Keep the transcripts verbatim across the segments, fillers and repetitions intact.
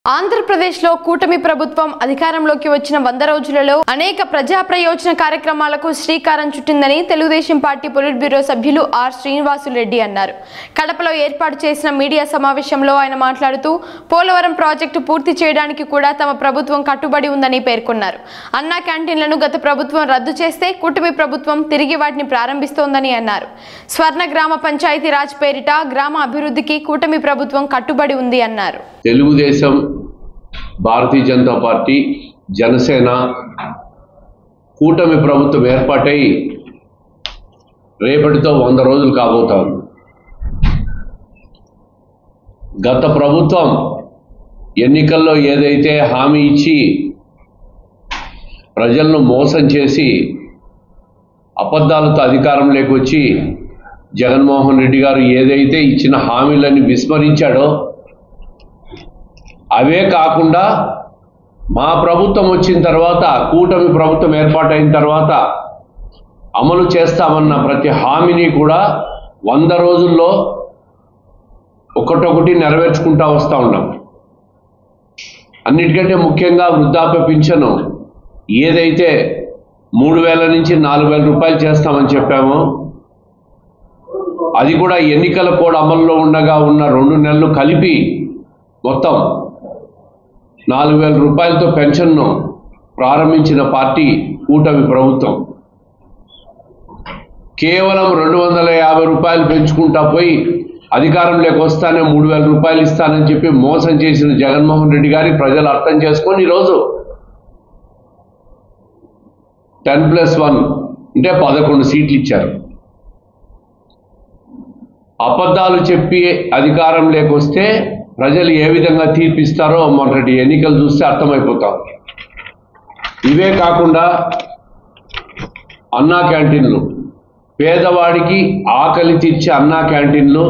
ఆంధ్రప్రదేశ్లో కూటమి ప్రభుత్వం అధికారంలోకి వచ్చిన వంద రోజులలో అనేక ప్రజా ప్రయోజన కార్యక్రమాలకు శ్రీకారం చుట్టిందని తెలుగుదేశం పార్టీ పొలిట్ బ్యూరో సభ్యులు ఆర్ శ్రీనివాసులరెడ్డి అన్నారు. కడపలో ఏర్పాటు చేసిన మీడియా సమావేశంలో ఆయన మాట్లాడుతూ పోలవరం ప్రాజెక్టు పూర్తి చేయడానికి కూడా తమ ప్రభుత్వం కట్టుబడి ఉందని పేర్కొన్నారు. అన్నా క్యాంటీన్లను గత ప్రభుత్వం రద్దు చేస్తే కూటమి ప్రభుత్వం తిరిగి వాటిని ప్రారంభిస్తోందని అన్నారు. స్వర్ణ గ్రామ పంచాయతీ రాజ్ పేరిట గ్రామ అభివృద్ధికి కూటమి ప్రభుత్వం కట్టుబడి ఉంది అన్నారు. తెలుగుదేశం, భారతీయ జనతా పార్టీ, జనసేన కూటమి ప్రభుత్వం ఏర్పాటై రేపటితో వంద రోజులు కాబోతారు. గత ప్రభుత్వం ఎన్నికల్లో ఏదైతే హామీ ఇచ్చి ప్రజలను మోసం చేసి అబద్ధాలతో అధికారంలోకి వచ్చి జగన్మోహన్ రెడ్డి గారు ఏదైతే ఇచ్చిన హామీలను విస్మరించాడో అవే కాకుండా మా ప్రభుత్వం వచ్చిన తర్వాత, కూటమి ప్రభుత్వం ఏర్పాటైన తర్వాత అమలు చేస్తామన్న ప్రతి హామీని కూడా వంద రోజుల్లో ఒకటొకటి నెరవేర్చుకుంటూ వస్తూ ఉన్నాం. అన్నిటికంటే ముఖ్యంగా వృద్ధాప్య పింఛను ఏదైతే మూడు వేల నుంచి నాలుగు వేల రూపాయలు చేస్తామని చెప్పామో అది కూడా ఎన్నికల కోడ్ అమల్లో ఉండగా ఉన్న రెండు నెలలు కలిపి మొత్తం నాలుగు వేల రూపాయలతో పెన్షన్ను ప్రారంభించిన పార్టీ కూటమి ప్రభుత్వం. కేవలం రెండు వందల యాభై రూపాయలు పెంచుకుంటా పోయి అధికారంలోకి వస్తానే మూడు వేల రూపాయలు ఇస్తానని చెప్పి మోసం చేసిన జగన్మోహన్ రెడ్డి గారి ప్రజలు అర్థం చేసుకొని ఈరోజు టెన్ ప్లస్ వన్ అంటే పదకొండు సీట్లు ఇచ్చారు. అబద్ధాలు చెప్పి అధికారంలోకి వస్తే ప్రజలు ఏ విధంగా తీర్పిస్తారో మొన్నటి ఎన్నికలు చూస్తే అర్థమైపోతాం. ఇవే కాకుండా అన్నా క్యాంటీన్లు, పేదవాడికి ఆకలి తీర్చే అన్నా క్యాంటీన్లు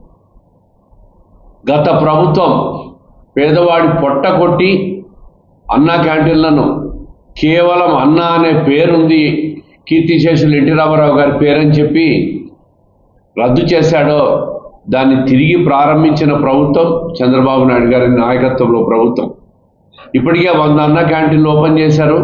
గత ప్రభుత్వం పేదవాడి పొట్ట కొట్టి అన్నా క్యాంటీన్లను కేవలం అన్నా అనే పేరుంది, కీర్తిశేషులు ఎన్టీ రామారావు గారి పేరని చెప్పి రద్దు చేశాడో దాన్ని తిరిగి ప్రారంభించిన ప్రభుత్వం చంద్రబాబు నాయుడు గారి నాయకత్వంలో ప్రభుత్వం. ఇప్పటికే వంద అన్న క్యాంటీన్లు ఓపెన్ చేశారు.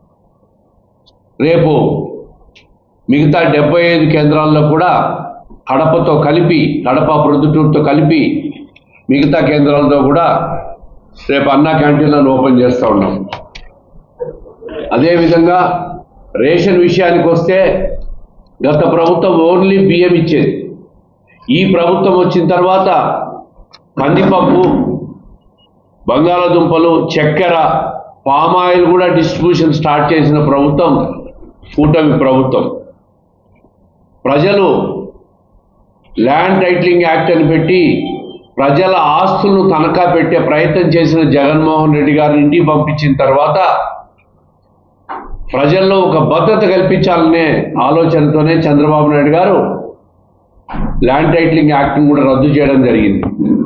రేపు మిగతా డెబ్బై ఐదు కేంద్రాల్లో కూడా కడపతో కలిపి, కడప ప్రొద్దుటూరుతో కలిపి మిగతా కేంద్రాలతో కూడా రేపు అన్నా క్యాంటీన్లను ఓపెన్ చేస్తూ ఉన్నాం. అదేవిధంగా రేషన్ విషయానికి వస్తే గత ప్రభుత్వం ఓన్లీ బియ్యం ఇచ్చేది. ఈ ప్రభుత్వం వచ్చిన తర్వాత కందిపప్పు, బంగాళాదుంపలు, చక్కెర, పామాయిల్ కూడా డిస్ట్రిబ్యూషన్ స్టార్ట్ చేసిన ప్రభుత్వం కూటమి ప్రభుత్వం. ప్రజలు ల్యాండ్ టైటిలింగ్ యాక్ట్ అని పెట్టి ప్రజల ఆస్తులను తనఖా పెట్టే ప్రయత్నం చేసిన జగన్మోహన్ రెడ్డి గారిని ఇంటికి పంపించిన తర్వాత ప్రజల్లో ఒక భద్రత కల్పించాలనే ఆలోచనతోనే చంద్రబాబు నాయుడు గారు ల్యాండ్ టైటిలింగ్ యాక్ట్ని కూడా రద్దు చేయడం జరిగింది.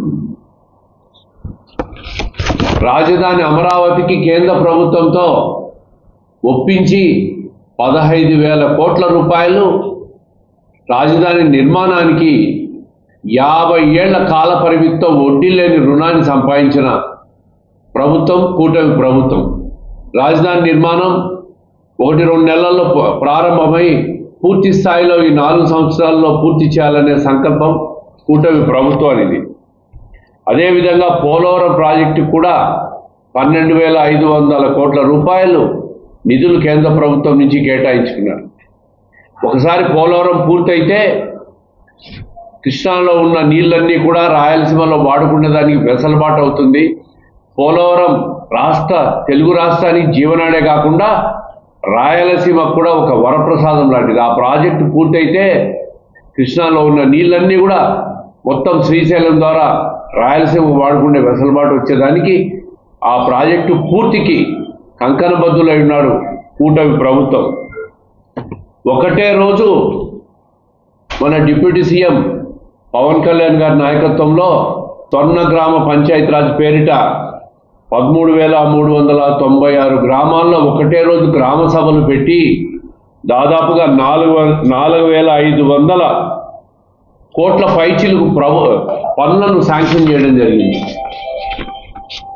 రాజధాని అమరావతికి కేంద్ర ప్రభుత్వంతో ఒప్పించి పదహైదు వేల కోట్ల రూపాయలు రాజధాని నిర్మాణానికి యాభై ఏళ్ల కాల పరిమితితో వడ్డీ లేని రుణాన్ని సంపాదించిన ప్రభుత్వం కూటమి ప్రభుత్వం. రాజధాని నిర్మాణం ఒకటి రెండు నెలల్లో ప్రారంభమై పూర్తి స్థాయిలో ఈ నాలుగు సంవత్సరాల్లో పూర్తి చేయాలనే సంకల్పం కూటమి ప్రభుత్వానిది. అదేవిధంగా పోలవరం ప్రాజెక్టు కూడా పన్నెండు వేల ఐదు వందల కోట్ల రూపాయలు నిధులు కేంద్ర ప్రభుత్వం నుంచి కేటాయించుకున్నారు. ఒకసారి పోలవరం పూర్తయితే కృష్ణాలో ఉన్న నీళ్ళన్నీ కూడా రాయలసీమలో వాడుకునేదానికి వెసలుబాటు అవుతుంది. పోలవరం రాష్ట్ర తెలుగు రాష్ట్రానికి జీవనాడే కాకుండా రాయలసీమకు కూడా ఒక వరప్రసాదం లాంటిది. ఆ ప్రాజెక్టు పూర్తయితే కృష్ణాలో ఉన్న నీళ్ళన్నీ కూడా మొత్తం శ్రీశైలం ద్వారా రాయలసీమ వాడుకునే వెసలుబాటు వచ్చేదానికి ఆ ప్రాజెక్టు పూర్తికి కంకణబద్దులై ఉన్నాడు కూటమి ప్రభుత్వం. ఒకటే రోజు మన డిప్యూటీ సీఎం పవన్ కళ్యాణ్ గారి నాయకత్వంలో స్వర్ణ గ్రామ పంచాయతీరాజ్ పేరిట పదమూడు వేల మూడు వందల తొంభై ఆరు గ్రామాల్లో ఒకటే రోజు గ్రామ సభలు పెట్టి దాదాపుగా నాలుగు నాలుగు వేల ఐదు వందల కోట్ల పైచిలకు ప్రభు పనులను శాంక్షన్ చేయడం జరిగింది.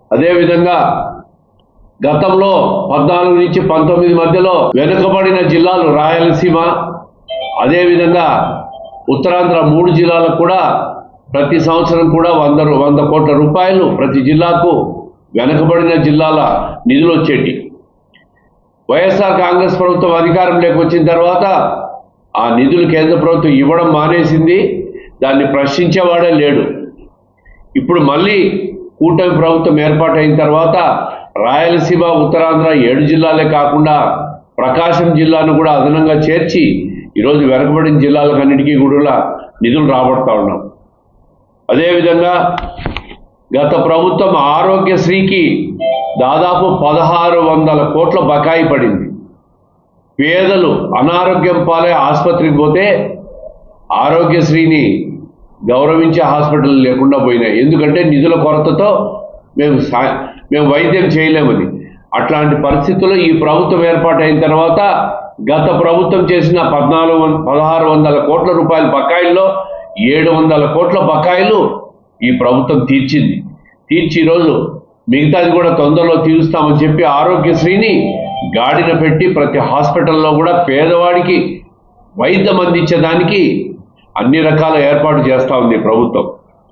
అదేవిధంగా గతంలో పద్నాలుగు నుంచి పంతొమ్మిది మధ్యలో వెనుకబడిన జిల్లాలు రాయలసీమ, అదేవిధంగా ఉత్తరాంధ్ర మూడు జిల్లాలకు కూడా ప్రతి సంవత్సరం కూడా వంద వంద కోట్ల రూపాయలు ప్రతి జిల్లాకు వెనుకబడిన జిల్లాల నిధులు వచ్చేటి. వైఎస్ఆర్ కాంగ్రెస్ ప్రభుత్వం అధికారంలోకి వచ్చిన తర్వాత ఆ నిధులు కేంద్ర ప్రభుత్వం ఇవ్వడం మానేసింది. దాన్ని ప్రశ్నించేవాడే లేడు. ఇప్పుడు మళ్ళీ కూటమి ప్రభుత్వం ఏర్పాటైన తర్వాత రాయలసీమ, ఉత్తరాంధ్ర ఏడు జిల్లాలే కాకుండా ప్రకాశం జిల్లాను కూడా అదనంగా చేర్చి ఈరోజు వెనుకబడిన జిల్లాలకన్నిటికీ కూడా నిధులు రాబడతా ఉన్నాం. అదేవిధంగా గత ప్రభుత్వం ఆరోగ్యశ్రీకి దాదాపు పదహారు వందల కోట్ల బకాయి పడింది. పేదలు అనారోగ్యం పాలే ఆసుపత్రికి పోతే ఆరోగ్యశ్రీని గౌరవించే హాస్పిటల్ లేకుండా పోయినాయి. ఎందుకంటే నిధుల కొరతతో మేము మేము వైద్యం చేయలేమని. అట్లాంటి పరిస్థితుల్లో ఈ ప్రభుత్వం ఏర్పాటైన తర్వాత గత ప్రభుత్వం చేసిన పద్నాలుగు పదహారు వందల కోట్ల రూపాయల బకాయిల్లో ఏడు వందల కోట్ల బకాయిలు ఈ ప్రభుత్వం తీర్చింది. తీర్చి ఈరోజు మిగతాది కూడా తొందరలో తీరుస్తామని చెప్పి ఆరోగ్యశ్రీని గాడిన పెట్టి ప్రతి హాస్పిటల్లో కూడా పేదవాడికి వైద్యం అందించేదానికి అన్ని రకాల ఏర్పాటు చేస్తూ ఉంది ప్రభుత్వం.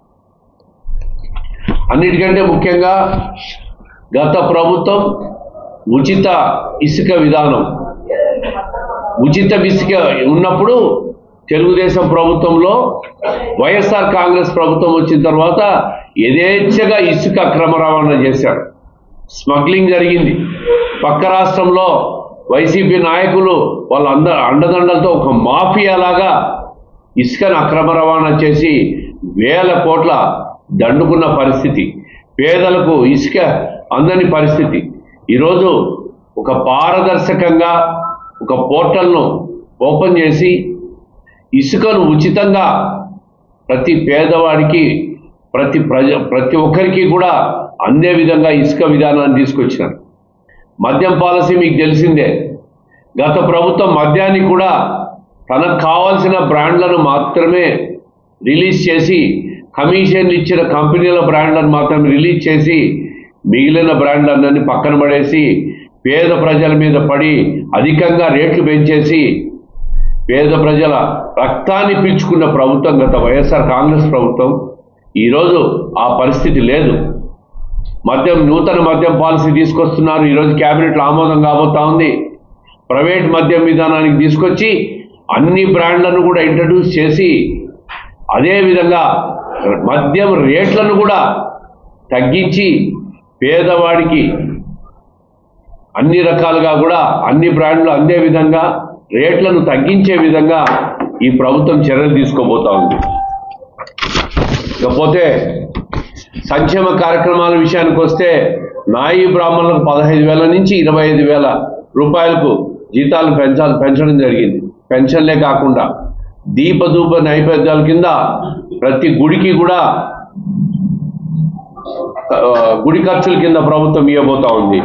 అన్నిటికంటే ముఖ్యంగా గత ప్రభుత్వం ఉచిత ఇసుక విధానం, ఉచిత ఇసుక ఉన్నప్పుడు తెలుగుదేశం ప్రభుత్వంలో వైఎస్ఆర్ కాంగ్రెస్ ప్రభుత్వం వచ్చిన తర్వాత యథేచ్ఛగా ఇసుక అక్రమ రవాణా చేశారు. స్మగ్లింగ్ జరిగింది. పక్క రాష్ట్రంలో వైసీపీ నాయకులు వాళ్ళ అంద అండదండలతో ఒక మాఫియా లాగా ఇసుకను అక్రమ రవాణా చేసి వేల కోట్ల దండుకున్న పరిస్థితి, పేదలకు ఇసుక అందని పరిస్థితి. ఈరోజు ఒక పారదర్శకంగా ఒక పోర్టల్ను ఓపెన్ చేసి ఇసుకను ఉచితంగా ప్రతి పేదవాడికి ప్రతి ప్రజ ప్రతి ఒక్కరికి కూడా అందే విధంగా ఇసుక విధానాన్ని తీసుకొచ్చినారు. మద్యం పాలసీ మీకు తెలిసిందే. గత ప్రభుత్వం మద్యాన్ని కూడా తనకు కావాల్సిన బ్రాండ్లను మాత్రమే రిలీజ్ చేసి, కమిషన్లు ఇచ్చిన కంపెనీల బ్రాండ్లను మాత్రమే రిలీజ్ చేసి మిగిలిన బ్రాండ్లన్నీ పక్కన పడేసి పేద ప్రజల మీద పడి అధికంగా రేట్లు పెంచేసి పేద ప్రజల రక్తాన్ని పీల్చుకున్న ప్రభుత్వం గత వైఎస్ఆర్ కాంగ్రెస్ ప్రభుత్వం. ఈరోజు ఆ పరిస్థితి లేదు. మద్యం నూతన మద్యం పాలసీ తీసుకొస్తున్నారు. ఈరోజు క్యాబినెట్లో ఆమోదం కాబోతా ఉంది. ప్రైవేట్ మద్యం విధానానికి తీసుకొచ్చి అన్ని బ్రాండ్లను కూడా ఇంట్రడ్యూస్ చేసి అదేవిధంగా మద్యం రేట్లను కూడా తగ్గించి పేదవాడికి అన్ని రకాలుగా కూడా అన్ని బ్రాండ్లు అందే విధంగా రేట్లను తగ్గించే విధంగా ఈ ప్రభుత్వం చర్యలు తీసుకోబోతా ఉంది. ఇకపోతే సంక్షేమ కార్యక్రమాల విషయానికి వస్తే నాయి బ్రాహ్మణులకు పదహైదు వేల నుంచి ఇరవై ఐదు వేల రూపాయలకు జీతాలు పెంచాలి పెంచడం జరిగింది. పెన్షన్లే కాకుండా దీపధూప నైవేద్యాల కింద ప్రతి గుడికి కూడా గుడి ఖర్చుల కింద ప్రభుత్వం ఇవ్వబోతా ఉంది.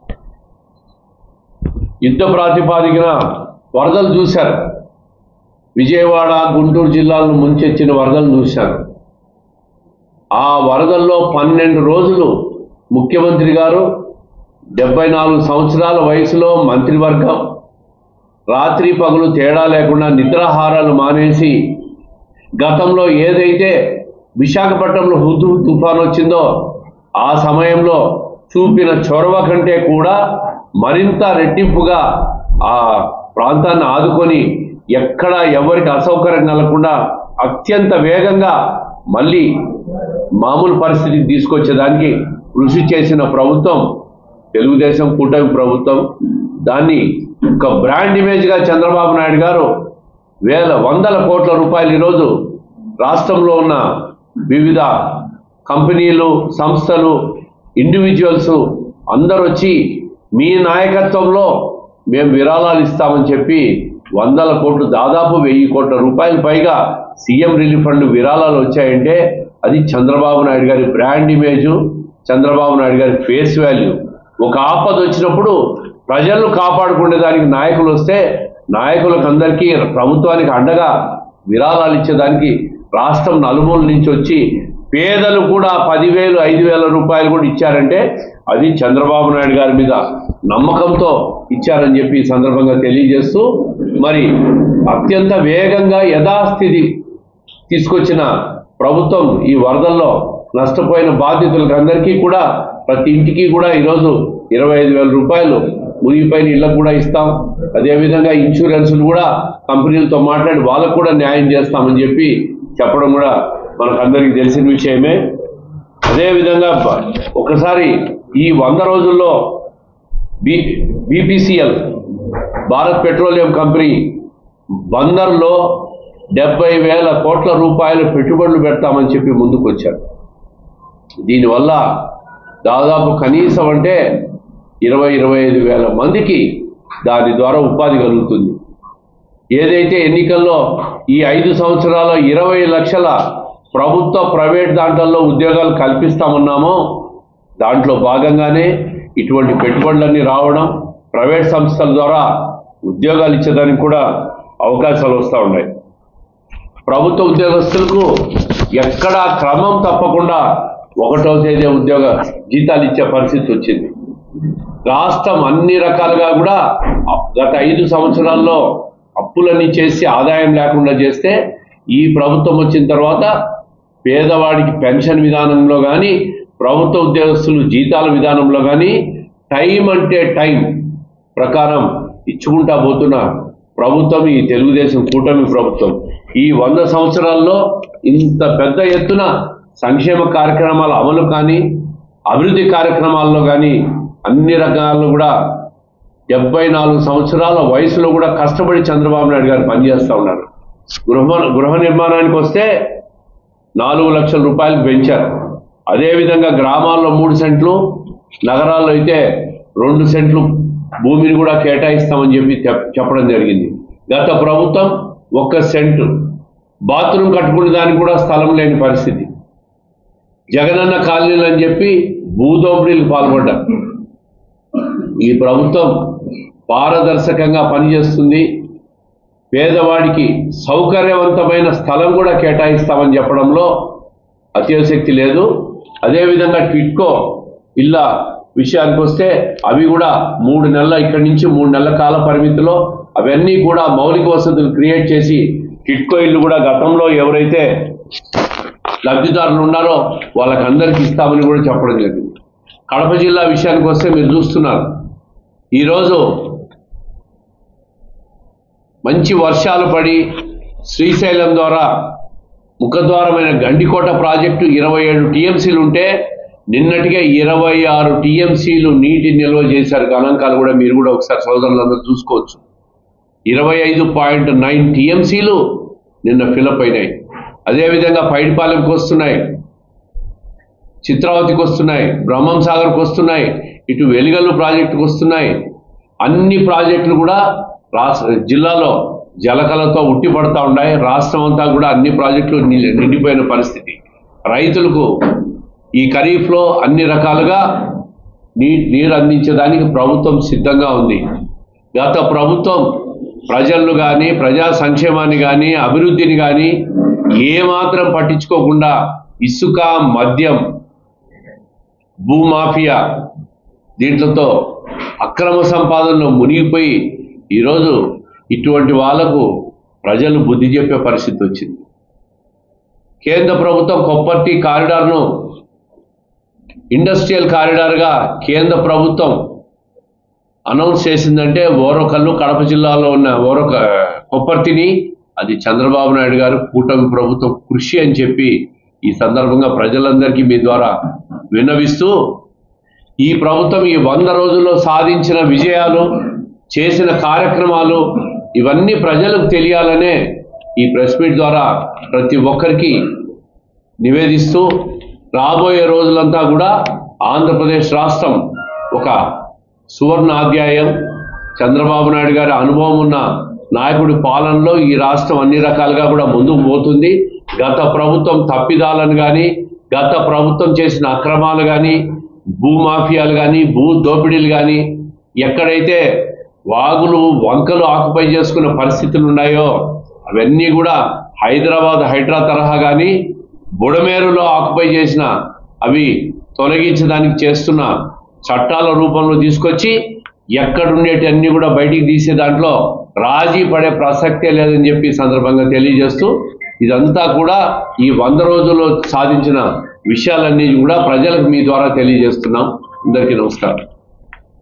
యుద్ధ ప్రాతిపాదికన వరదలు చూశారు. విజయవాడ, గుంటూరు జిల్లాలను ముంచెచ్చిన వరదలు చూశారు. ఆ వరదల్లో పన్నెండు రోజులు ముఖ్యమంత్రి గారు, డెబ్బై నాలుగు సంవత్సరాల వయసులో మంత్రివర్గం రాత్రి పగలు తేడా లేకుండా నిద్రాహారాలు మానేసి గతంలో ఏదైతే విశాఖపట్నంలో హుద్ తుఫాన్ వచ్చిందో ఆ సమయంలో చూపిన చొరవ కంటే కూడా మరింత రెట్టింపుగా ఆ ప్రాంతాన్ని ఆదుకొని ఎక్కడ ఎవరికి అసౌకర్యం కలగకుండా అత్యంత వేగంగా మళ్ళీ మామూలు పరిస్థితికి తీసుకొచ్చేదానికి కృషి చేసిన ప్రభుత్వం తెలుగుదేశం కూటమి ప్రభుత్వం. దాన్ని ఒక బ్రాండ్ ఇమేజ్గా చంద్రబాబు నాయుడు గారు వేల వందల కోట్ల రూపాయలు ఈరోజు రాష్ట్రంలో ఉన్న వివిధ కంపెనీలు, సంస్థలు, ఇండివిజువల్స్ అందరూ వచ్చి మీ నాయకత్వంలో మేము విరాళాలు ఇస్తామని చెప్పి వందల కోట్లు, దాదాపు వెయ్యి కోట్ల రూపాయలు పైగా సీఎం రిలీఫ్ ఫండ్ విరాళాలు వచ్చాయంటే అది చంద్రబాబు నాయుడు గారి బ్రాండ్ ఇమేజు, చంద్రబాబు నాయుడు గారి ఫేస్ వాల్యూ. ఒక ఆపద వచ్చినప్పుడు ప్రజలను కాపాడుకునే దానికి నాయకులు వస్తే నాయకులకు అందరికీ ప్రభుత్వానికి అండగా విరాళాలు ఇచ్చేదానికి రాష్ట్రం నలుమూల నుంచి వచ్చి పేదలు కూడా పదివేలు ఐదు వేల రూపాయలు కూడా ఇచ్చారంటే అది చంద్రబాబు నాయుడు గారి మీద నమ్మకంతో ఇచ్చారని చెప్పి ఈ సందర్భంగా తెలియజేస్తూ, మరి అత్యంత వేగంగా యథాస్థితి తీసుకొచ్చిన ప్రభుత్వం ఈ వరదల్లో నష్టపోయిన బాధితులకు అందరికీ కూడా ప్రతి ఇంటికి కూడా ఈరోజు ఇరవై ఐదు వేల రూపాయలు మునిగిపోయిన ఇళ్ళకు కూడా ఇస్తాం. అదేవిధంగా ఇన్సూరెన్స్లు కూడా కంపెనీలతో మాట్లాడి వాళ్ళకు కూడా న్యాయం చేస్తామని చెప్పి చెప్పడం కూడా మనకు అందరికీ తెలిసిన విషయమే. అదేవిధంగా ఒకసారి ఈ వంద రోజుల్లో B BPCL Bharat petroleum company బందర్లో డెబ్బై వేల కోట్ల రూపాయలు పెట్టుబడులు పెడతామని చెప్పి ముందుకు వచ్చారు. దీనివల్ల దాదాపు కనీసం అంటే ఇరవై ఇరవై ఐదు వేల మందికి దాని ద్వారా ఉపాధి కలుగుతుంది. ఏదైతే ఎన్నికల్లో ఈ ఐదు సంవత్సరాల ఇరవై లక్షల ప్రభుత్వ ప్రైవేట్ దాంట్లో ఉద్యోగాలు కల్పిస్తామన్నామో దాంట్లో భాగంగానే ఇటువంటి పెట్టుబడులన్నీ రావడం, ప్రైవేట్ సంస్థల ద్వారా ఉద్యోగాలు ఇచ్చేదానికి కూడా అవకాశాలు వస్తూ ఉన్నాయి. ప్రభుత్వ ఉద్యోగస్తులకు ఎక్కడా క్రమం తప్పకుండా ఒకటో తేదీ ఉద్యోగ జీతాలు ఇచ్చే పరిస్థితి వచ్చింది. రాష్ట్రం అన్ని రకాలుగా కూడా గత ఐదు సంవత్సరాల్లో అప్పులన్నీ చేసి ఆదాయం లేకుండా చేస్తే ఈ ప్రభుత్వం వచ్చిన తర్వాత పేదవాడికి పెన్షన్ విధానంలో కానీ, ప్రభుత్వ ఉద్యోగస్తులు జీతాల విధానంలో కానీ టైం అంటే టైం ప్రకారం ఇచ్చుకుంటా పోతున్న ప్రభుత్వం ఈ తెలుగుదేశం కూటమి ప్రభుత్వం. ఈ వంద సంవత్సరాల్లో ఇంత పెద్ద ఎత్తున సంక్షేమ కార్యక్రమాల అమలు కానీ, అభివృద్ధి కార్యక్రమాల్లో కానీ అన్ని రకాలు కూడా డెబ్బై నాలుగు సంవత్సరాల వయసులో కూడా కష్టపడి చంద్రబాబు నాయుడు గారు పనిచేస్తూ ఉన్నారు. గృహ గృహ నిర్మాణానికి వస్తే నాలుగు లక్షల రూపాయలు పెంచారు. అదేవిధంగా గ్రామాల్లో మూడు సెంట్లు, నగరాల్లో అయితే రెండు సెంట్లు భూమిని కూడా కేటాయిస్తామని చెప్పి చెప్పడం జరిగింది. గత ప్రభుత్వం ఒక్క సెంటు బాత్రూమ్ కట్టుకునే దానికి కూడా స్థలం లేని పరిస్థితి. జగనన్న కాలనీలు అని చెప్పి భూదోపిడీలకు పాల్పడ్డారు. ఈ ప్రభుత్వం పారదర్శకంగా పనిచేస్తుంది. పేదవాడికి సౌకర్యవంతమైన స్థలం కూడా కేటాయిస్తామని చెప్పడంలో అత్యవశక్తి లేదు. అదేవిధంగా టిట్కో ఇళ్ళ విషయానికి వస్తే అవి కూడా మూడు నెలల ఇక్కడి నుంచి మూడు నెలల కాల పరిమితిలో అవన్నీ కూడా మౌలిక వసతులు క్రియేట్ చేసి టిట్కో ఇల్లు కూడా గతంలో ఎవరైతే లబ్ధిదారులు ఉన్నారో వాళ్ళకందరికీ ఇస్తామని కూడా చెప్పడం జరిగింది. కడప జిల్లా విషయానికి వస్తే మీరు చూస్తున్నారు, ఈరోజు మంచి వర్షాలు పడి శ్రీశైలం ద్వారా ముఖద్వారమైన గండికోట ప్రాజెక్టు ఇరవై ఏడు టీఎంసీలు ఉంటే నిన్నటికే ఇరవై ఆరు టీఎంసీలు నీటి నిల్వ చేశారు. గణాంకాలు కూడా మీరు కూడా ఒకసారి సోదరులందరూ చూసుకోవచ్చు. ఇరవై ఐదు పాయింట్ నైన్ టీఎంసీలు నిన్న ఫిలప్ అయినాయి. అదేవిధంగా పైడిపాలెంకి వస్తున్నాయి, చిత్రావతికి వస్తున్నాయి, బ్రహ్మం సాగర్కి వస్తున్నాయి, ఇటు వెలిగల్లు ప్రాజెక్టుకు వస్తున్నాయి. అన్ని ప్రాజెక్టులు కూడా రాష్ట్ర జిల్లాలో జలకలతో ఉట్టి పడతా ఉన్నాయి. రాష్ట్రం అంతా కూడా అన్ని ప్రాజెక్టులు నిండిపోయిన పరిస్థితి. రైతులకు ఈ ఖరీఫ్లో అన్ని రకాలుగా నీ నీరు అందించడానికి ప్రభుత్వం సిద్ధంగా ఉంది. గత ప్రభుత్వం ప్రజలను కానీ, ప్రజా సంక్షేమాన్ని కానీ, అభివృద్ధిని కానీ ఏమాత్రం పట్టించుకోకుండా ఇసుక, మద్యం, భూమాఫియా దీంట్లతో అక్రమ సంపాదనలో మునిగిపోయి ఈరోజు ఇటువంటి వాళ్లకు ప్రజలు బుద్ధి చెప్పే పరిస్థితి వచ్చింది. కేంద్ర ప్రభుత్వం కొప్పర్తి కారిడార్ను ఇండస్ట్రియల్ కారిడార్గా కేంద్ర ప్రభుత్వం అనౌన్స్ చేసిందంటే ఓరకల్లు కడప జిల్లాలో ఉన్న ఓరక కొప్పర్తిని అది చంద్రబాబు నాయుడు గారు కూటమి ప్రభుత్వం కృషి అని చెప్పి ఈ సందర్భంగా ప్రజలందరికీ మీ ద్వారా విన్నవిస్తూ, ఈ ప్రభుత్వం ఈ వంద రోజుల్లో సాధించిన విజయాలు, చేసిన కార్యక్రమాలు ఇవన్నీ ప్రజలకు తెలియాలనే ఈ ప్రెస్ మీట్ ద్వారా ప్రతి ఒక్కరికి నివేదిస్తూ, రాబోయే రోజులంతా కూడా ఆంధ్రప్రదేశ్ రాష్ట్రం ఒక సువర్ణ అధ్యాయం, చంద్రబాబు నాయుడు గారి అనుభవం ఉన్న నాయకుడి పాలనలో ఈ రాష్ట్రం అన్ని రకాలుగా కూడా ముందుకు పోతుంది. గత ప్రభుత్వం తప్పిదాలను కానీ, గత ప్రభుత్వం చేసిన అక్రమాలు కానీ, భూమాఫియాలు కానీ, భూ దోపిడీలు కానీ, ఎక్కడైతే వాగులు వంకలు ఆక్యుపై చేసుకున్న పరిస్థితులు ఉన్నాయో అవన్నీ కూడా హైదరాబాద్ హైడ్రా తరహా కానీ, బుడమేరులో ఆక్యుపై చేసిన అవి తొలగించడానికి చేస్తున్న చట్టాల రూపంలో తీసుకొచ్చి ఎక్కడుండేటి అన్ని కూడా బయటికి తీసే దాంట్లో రాజీ పడే ప్రసక్తే లేదని చెప్పి సందర్భంగా తెలియజేస్తూ ఇదంతా కూడా ఈ వంద రోజుల్లో సాధించిన విషయాలన్నీ కూడా ప్రజలకు మీ ద్వారా తెలియజేస్తున్నాం. అందరికీ నమస్కారం.